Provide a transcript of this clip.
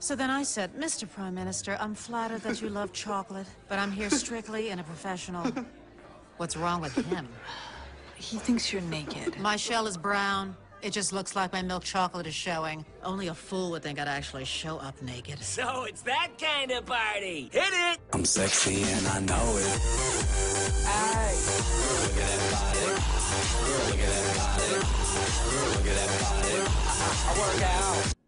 So then I said, Mr. Prime Minister, I'm flattered that you love chocolate, but I'm here strictly in a professional. What's wrong with him? He thinks you're naked. My shell is brown. It just looks like my milk chocolate is showing. Only a fool would think I'd actually show up naked. So it's that kind of party. Hit it! I'm sexy and I know it. Aye. Look at that body. Look at that body. Look at that body. I work out.